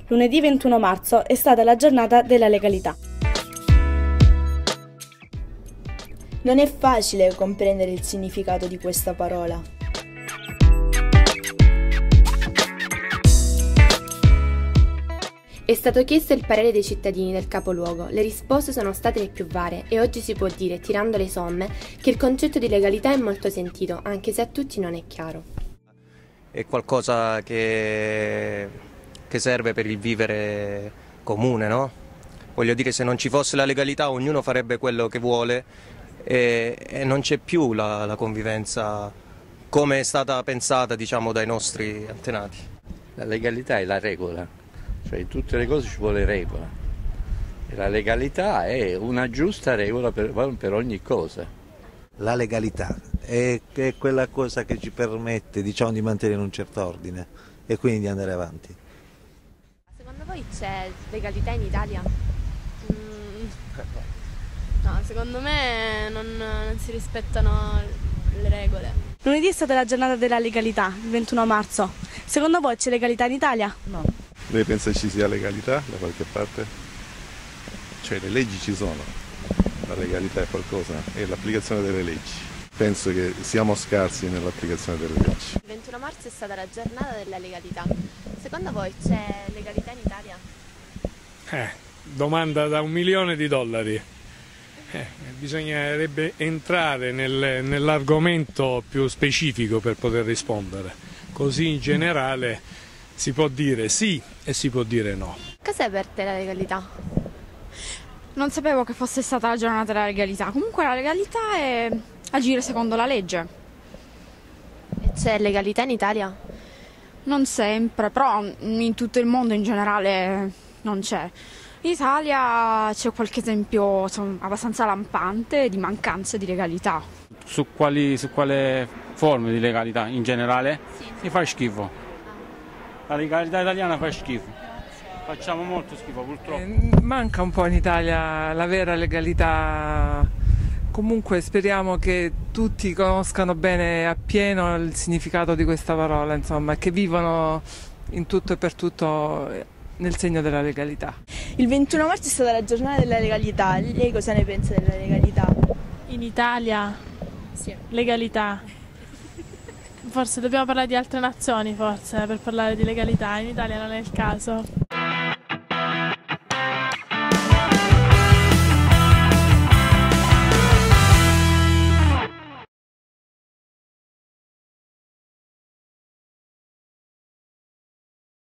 Lunedì 21 marzo è stata la giornata della legalità. Non è facile comprendere il significato di questa parola. È stato chiesto il parere dei cittadini del capoluogo, le risposte sono state le più varie e oggi si può dire, tirando le somme, che il concetto di legalità è molto sentito, anche se a tutti non è chiaro. È qualcosa che serve per il vivere comune, no? Voglio dire, se non ci fosse la legalità ognuno farebbe quello che vuole e non c'è più la convivenza come è stata pensata, diciamo, dai nostri antenati. La legalità è la regola, cioè in tutte le cose ci vuole regola e la legalità è una giusta regola per ogni cosa. La legalità è quella cosa che ci permette, diciamo, di mantenere un certo ordine e quindi di andare avanti. Secondo voi c'è legalità in Italia? No, secondo me non si rispettano le regole. Lunedì è stata la giornata della legalità, il 21 marzo. Secondo voi c'è legalità in Italia? No. Lei pensa ci sia legalità da qualche parte? Cioè le leggi ci sono, la legalità è qualcosa, è l'applicazione delle leggi. Penso che siamo scarsi nell'applicazione delle leggi. Il 21 marzo è stata la giornata della legalità. Secondo voi c'è legalità in Italia? Domanda da $1 milione. Bisognerebbe entrare nell'argomento più specifico per poter rispondere. Così in generale si può dire sì e si può dire no. Cos'è per te la legalità? Non sapevo che fosse stata la giornata della legalità. Comunque la legalità è agire secondo la legge. E c'è legalità in Italia? Non sempre, però in tutto il mondo in generale non c'è. In Italia c'è qualche esempio abbastanza lampante di mancanza di legalità. Su quale forme di legalità? In generale? Sì. Mi fa schifo. La legalità italiana fa schifo. Facciamo molto schifo purtroppo. Manca un po' in Italia la vera legalità. Comunque speriamo che tutti conoscano bene appieno il significato di questa parola, insomma, e che vivano in tutto e per tutto nel segno della legalità. Il 21 marzo è stata la giornata della legalità. Lei cosa ne pensa della legalità? In Italia? Sì. Legalità. Forse dobbiamo parlare di altre nazioni, forse, per parlare di legalità. In Italia non è il caso.